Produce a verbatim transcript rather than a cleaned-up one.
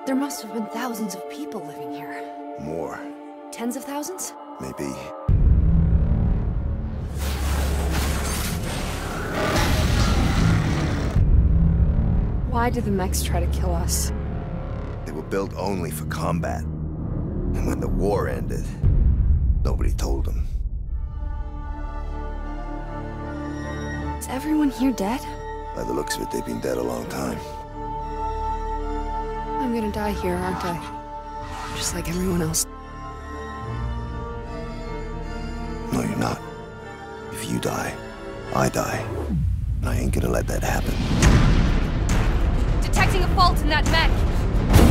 There must have been thousands of people living here. More. Tens of thousands? Maybe. Why did the mechs try to kill us? They were built only for combat. And when the war ended, nobody told them. Is everyone here dead? By the looks of it, they've been dead a long time. I'm gonna die here, aren't I? Just like everyone else. No, you're not. If you die, I die. And I ain't gonna let that happen. Detecting a fault in that mech!